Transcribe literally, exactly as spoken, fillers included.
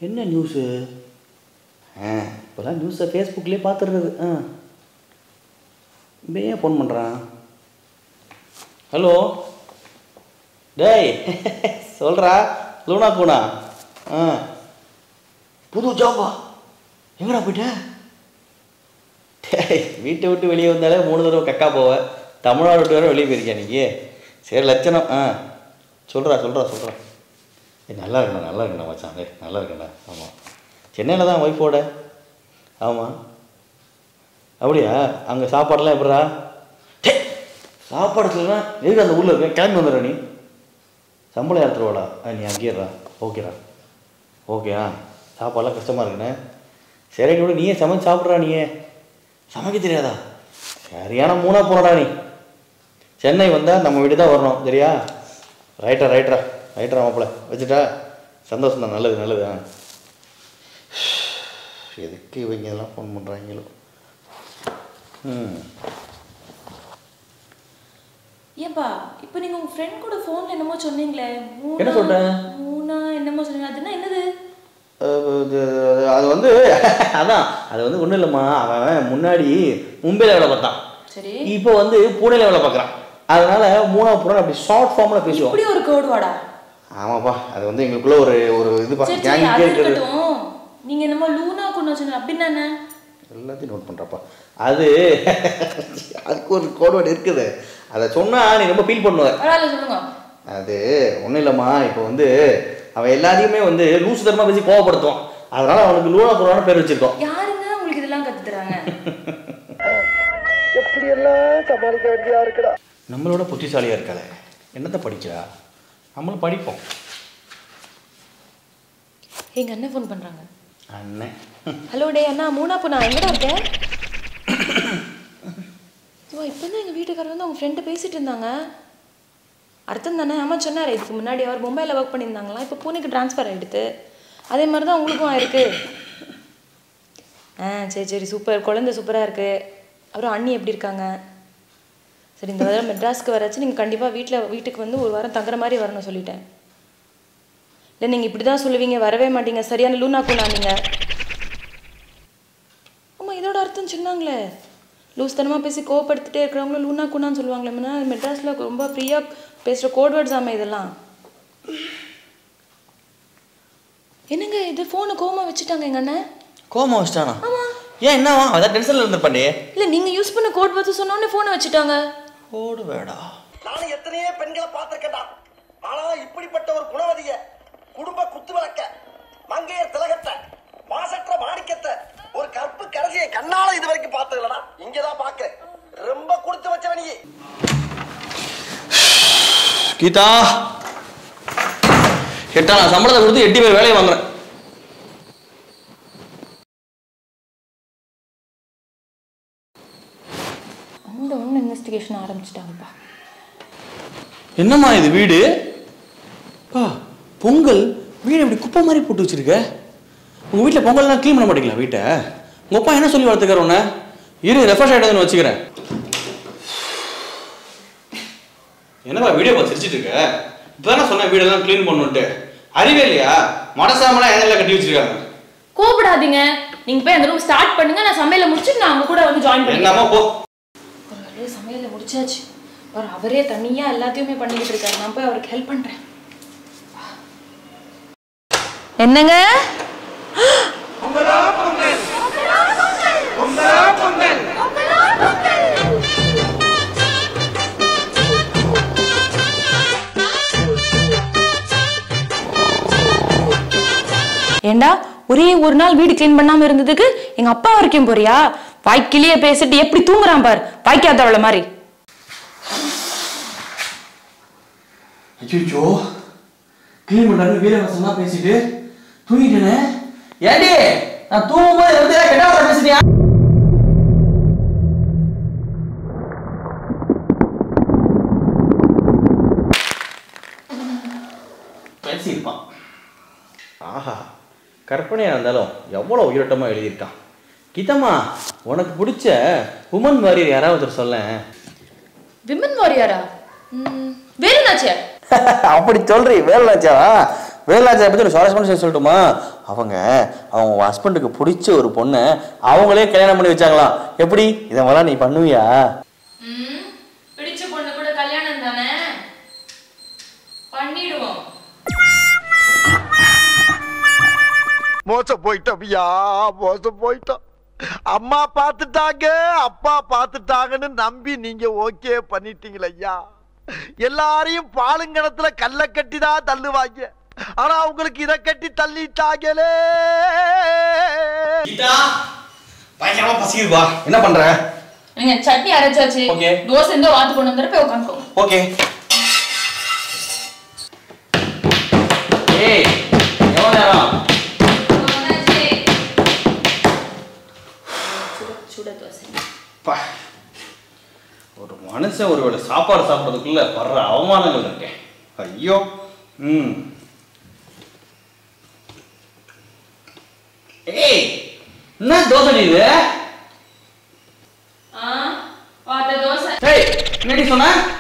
என்ன நியூஸு? ஆ இப்போலாம் நியூஸை ஃபேஸ்புக்லேயே பார்த்துடுறது. ஆ இப்போ ஏன் ஃபோன் பண்ணுறான்? ஹலோ டேய் சொல்கிறா லூனா கூனா. ஆ புது ஜாபா? எங்கடா போயிட்ட? டேய் வீட்டை விட்டு வெளியே வந்தாலே மூணு தடவை கக்கா போவேன். தமிழ்நாடு விட்டு வேறு வெளியே போயிருக்கேன் இன்றைக்கி. சரி லட்சணம். ஆ சொல்கிறா சொல்கிறா சொல்கிறா. ஏ நல்லா இருக்கண்ணா நல்லா இருக்கண்ணா மச்சான். ஏ நல்லா இருக்கண்ணா. ஆமாம் சென்னையில் தான் ஒய்ஃபோட. ஆமாம் அப்படியா? அங்கே சாப்பாடெல்லாம் எப்படா? டே சாப்பாடு சொல்லலாம் எதுக்கு அந்த ஊரில் இருக்கேன்? கிளம்பி வந்துடுற நீ. சம்பளம் ஏற்றுருவாடா. ஆ நீ அங்கேயேடா. ஓகேடா ஓகே. ஆ சாப்பாடெல்லாம் கஷ்டமாக இருக்குண்ணே. சரி கூட நீயே சமைச்சு சாப்பிட்றா. நீயே சமைக்க தெரியாதா? சரியான மூணாக போகிறடா நீ. சென்னை வந்தால் நம்ம வீடு தான் வரணும் சரியா? ரைட்டா ரைட்ரா ரைட்ரா மாப்பிள்ள வச்சுட்டா. சந்தோஷம் தான். நல்லது நல்லது. ஆ எதுக்கு இவங்க எல்லாம் ஃபோன் பண்ணுறாங்களோ? ம் ஏன்பா இப்போ நீங்கள் உங்கள் ஃப்ரெண்ட் கூட ஃபோனில் என்னமோ சொன்னீங்களே? என்ன சொல்கிறேன்? மூணா என்னமோ சொன்னீங்க. அதுனா என்னது? அது வந்து அதான் அது வந்து ஒன்றும் இல்லைம்மா. அவன் முன்னாடி மும்பையில் வேலை பார்த்தான். சரி இப்போ வந்து பூனேல வேலை பார்க்குறான். அதனால மூணா புறம் அப்படி ஷார்ட் ஃபார்மில் பேசுவோம். இப்படி ஒரு கோடு வாடா? ஆமாப்பா அது வந்து எங்களுக்குள்ள ஒரு ஒரு இது இருக்கட்டும். நீங்கள் என்னமோ லூனா கொண்டு சொன்னீங்க அப்படின்னா என்ன? எல்லாத்தையும் நோட் பண்ணுறப்பா. அது அதுக்கு ஒரு கோடு வேர்டு இருக்குது. அதை சொன்னால் நீ ரொம்ப ஃபீல் பண்ணுவேன். சொல்லுங்க. அது ஒன்றும் இல்லைம்மா. இப்போ வந்து அவன் எல்லாத்தையுமே வந்து லூசு தரமாக பேசி கோவப்படுத்துவான். அதனால அவனுக்கு லூனா புறான பேர் வச்சிருக்கோம். யாருங்க உங்களுக்கு இதெல்லாம் கற்று தராங்க? எப்படியெல்லாம் சமாளிக்க வேண்டியதா இருக்குடா. நம்மளோட புத்திசாலியாக இருக்காளே என்னத்தை படிக்கிறா? நம்மளும் படிப்போம். எங்கள் அண்ணன் ஃபோன் பண்ணுறாங்க. அண்ணன் ஹலோ டே அண்ணா மூணா பொண்ணா எங்கடா இருக்கேன்? ஓ இப்போ தான் எங்கள் வீட்டுக்காரர் வந்து அவங்க ஃப்ரெண்டு பேசிகிட்டு இருந்தாங்க. அர்த்தம் தானே? ஆமாம் சொன்னார். இதுக்கு முன்னாடி அவர் மும்பையில் ஒர்க் பண்ணியிருந்தாங்களா, இப்போ பூனேக்கு ட்ரான்ஸ்ஃபர் ஆகிடுது. அதே மாதிரி தான் உங்களுக்கும் ஆயிருக்கு. ஆ சரி சரி சூப்பர். குழந்தை சூப்பராக இருக்குது. அப்புறம் அண்ணி எப்படி இருக்காங்க? சரி இந்த வாரம் மெட்ராஸ்க்கு வராச்சு. நீங்கள் கண்டிப்பாக வீட்டில் வீட்டுக்கு வந்து ஒரு வாரம் தங்குற மாதிரி வரணும் சொல்லிட்டேன். இல்லை நீங்கள் இப்படி தான் சொல்லுவீங்க, வரவே மாட்டீங்க. சரியான லூனா கூனா நீங்கள். ஆமாம் இதோட அர்த்தம் சொன்னாங்களே. லூஸ் தனமாக பேசி கோவப்படுத்திட்டே இருக்கிறவங்களும் லூனா கூனான்னு சொல்லுவாங்களே. முன்னா மெட்ராஸில் ரொம்ப ஃப்ரீயாக பேசுகிற கோட் வேர்ட்ஸ் ஆமாம் இதெல்லாம். என்னங்க இது ஃபோனை கோவமாக வச்சுட்டாங்க எங்கள் அண்ணன். கோமா வச்சிட்டானா? ஆமாம். ஏன் என்னவா? அதான் டென்ஷனில் இருந்திருப்பாண்டே. இல்லை நீங்கள் யூஸ் பண்ண கோட் வேர்ட்ஸ் சொன்னோடனே ஃபோனை வச்சுட்டாங்க. கோடு வேடா? நானும் எத்தனையோ பெண்களை பார்த்திருக்கேன்டா. ஆனா இப்படிப்பட்ட ஒரு குணவதிய, குடும்ப குத்து விளக்க, மங்கையர் திலகத்தை, மாசற்ற மாணிக்கத்தை, ஒரு கற்பு கரசியை கண்ணால இது வரைக்கும் பார்த்ததுலடா. இங்கதான் பாக்குறேன். ரொம்ப கொடுத்து வச்சவனியே. கீதா கேட்டா நான் சம்பளத்தை கொடுத்து எட்டு பேர் வேலையை வாங்குறேன். அந்த ஒன்று இன்வெஸ்டிகேஷன் ஆரம்பிச்சிட்டாங்கப்பா. என்னம்மா இது வீடு? பா பொங்கல் வீடு இப்படி குப்பை மாதிரி போட்டு வச்சிருக்க. உங்கள் வீட்டில் பொங்கல்லாம் க்ளீன் பண்ண மாட்டீங்களா வீட்டை? உங்கள் அப்பா என்ன சொல்லி வளர்த்துக்கிற உன்னை? இரு ரெஃப்ரெஷ் ஆகிடுதுன்னு வச்சுக்கிறேன். என்னப்பா வீடியோ பார்த்து சிரிச்சிட்டு இருக்க? இப்போ தானே சொன்னேன் வீடெல்லாம் க்ளீன் பண்ணுன்ட்டு. அறிவே இல்லையா? மடசாமெல்லாம் எங்கெல்லாம் கட்டி வச்சிருக்காங்க. கோபப்படாதீங்க. நீங்கள் போய் அந்த ரூம் ஸ்டார்ட் பண்ணுங்க. நான் சமையலை முடிச்சுட்டு நான் அவங்க கூட வந்து ஜாயின் பண்ணுறேன். என்னம்மா போ. ஒரு வேலையை சமையலை முடிச்சாச்சு. அவர் அவரே தனியாக எல்லாத்தையுமே பண்ணிக்கிட்டு இருக்காரு. நான் போய் அவருக்கு ஹெல்ப் பண்ணுறேன். என்னங்க ஏண்டா ஒரே ஒரு நாள் வீடு கிளீன் பண்ணாம இருந்ததுக்கு எங்க அப்பா வரைக்கும் போறியா? வாய்க்கிலேயே பேசிட்டு எப்படி தூங்குறான் பார், வாய்க்காதவள மாதிரி. ஐயோ கிளீன் பண்றாரு வீரவசமா பேசிட்டு தூங்கிட்டேனே. ஏண்டி நான் தூங்கும்போது வந்து கெட்டவள பேசிட்டியா? பேசியிருப்பான். ஆஹா கற்பனையாக இருந்தாலும் எவ்வளோ உயிரோட்டமாக எழுதியிருக்கான். கீதம்மா உனக்கு பிடிச்ச உமன் வாரியர் யாராவது சொல்ல. விமன் வாரியரா? வேலுநாச்சியார். அப்படி சொல்றீ? வேலுநாச்சியாரா? வேலாஜா பற்றி ஒரு சுவாரஸ்யமான விஷயம் சொல்லட்டுமா? அவங்க அவங்க ஹஸ்பண்டுக்கு பிடிச்ச ஒரு பொண்ணை அவங்களே கல்யாணம் பண்ணி வச்சாங்களாம். எப்படி இதை மாதிரிலாம் நீ பண்ணுவியா? பிடிச்ச பொண்ணு கூட கல்யாணம் தானே பண்ணிடுவோம். மோசம் போயிட்டோம் ஐயா, மோசம் போயிட்டோம். அம்மா பார்த்துட்டாங்க அப்பா பார்த்துட்டாங்கன்னு நம்பி நீங்க ஓகே பண்ணிட்டீங்களா ஐயா? எல்லாரையும் பாலுங்கணத்துல கல்ல கட்டி தான் தள்ளுவாங்க, ஆனா உங்களுக்கு இதை கட்டி தள்ளிட்டாங்களே. பயங்கரமா பசிக்குதுப்பா, என்ன பண்ற? நீங்க சட்னி அரைச்சாச்சு, தோசை இந்த வாத்து கொண்டு வந்துட்டு போய் உட்காந்துக்கோ. ஓகே. ஏய் எவ்வளவு நேரம்? ஒரு மனுஷன் ஒருவேளை சாப்பாடு சாப்பிட்றதுக்குள்ள வர்ற அவமானங்கள் இருக்கேன். ஐயோ. ம் ஏய் என்ன தோசை இது? ஆ வாத்த தோசை. ஏய் என்னடி சொன்ன?